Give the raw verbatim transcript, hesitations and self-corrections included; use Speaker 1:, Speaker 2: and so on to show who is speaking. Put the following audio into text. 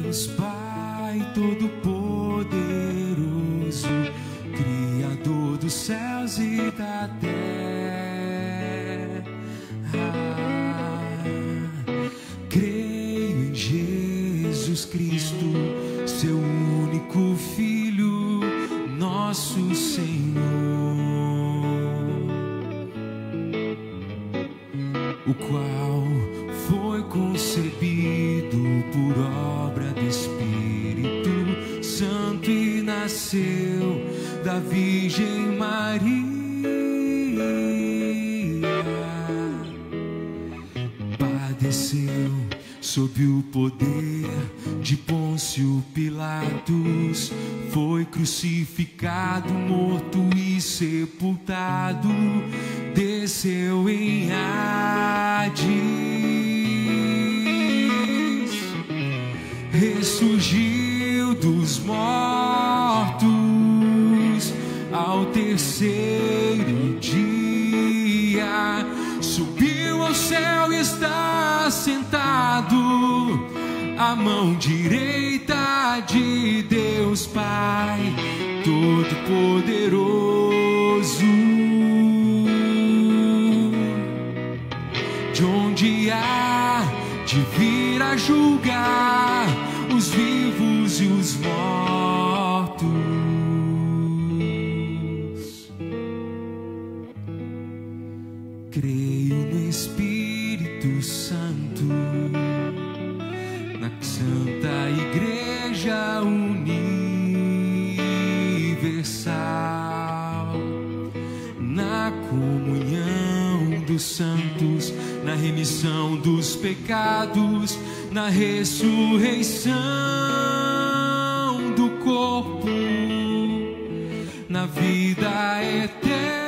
Speaker 1: Deus Pai Todo-Poderoso, Criador dos céus e da terra, creio em Jesus Cristo, seu único Filho, nosso Senhor, o qual foi concebido por obra do Espírito Santo e nasceu da Virgem Maria, padeceu sob o poder de Pôncio Pilatos, foi crucificado, morto e sepultado, desceu em Hades, ressurgiu dos mortos ao terceiro dia, subiu ao céu e está sentado à mão direita de Deus Pai Todo-Poderoso, de onde há de vir a julgar os vivos e os mortos. Creio no Espírito Santo, na Santa Igreja Universal, na comunhão dos santos, na remissão dos pecados, na ressurreição do corpo, na vida eterna.